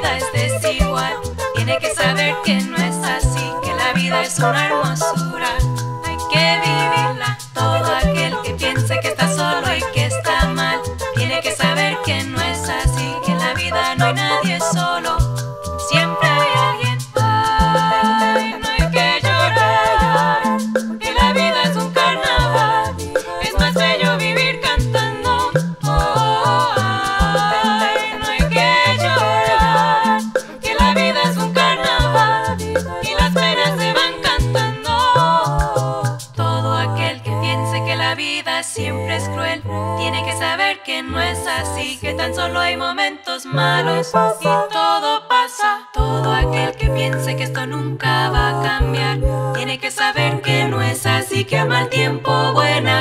vida es desigual. Tiene que saber que no es así, que la vida es una hermosura. Hay que vivirla. Todo aquel que piense que está solo y que está mal, tiene que saber que no es así, que en la vida no hay nadie solo. Siempre hay alguien. Ay, no hay que llorar, porque la vida es un carnaval. Es más bello vivir cantando. Oh, ay, no hay que llorar, porque la vida es un carnaval y las penas se van cantando. Todo aquel que piense que la vida siempre es cruel, tiene que saber que no es así, que tan solo hay momentos malos y todo pasa. Todo aquel que piense que esto nunca va a cambiar, tiene que saber que no es así, que al mal tiempo buena